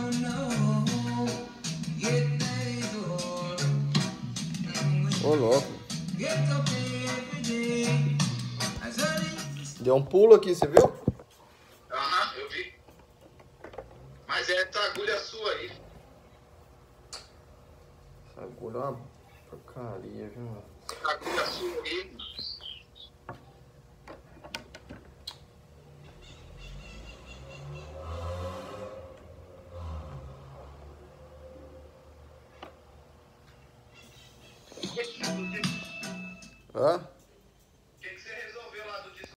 Ô, louco. Deu um pulo aqui, você viu? Aham, eu vi. Mas é essa agulha sua aí. Essa agulha é uma porcaria, viu? Essa agulha sua aí. Hã?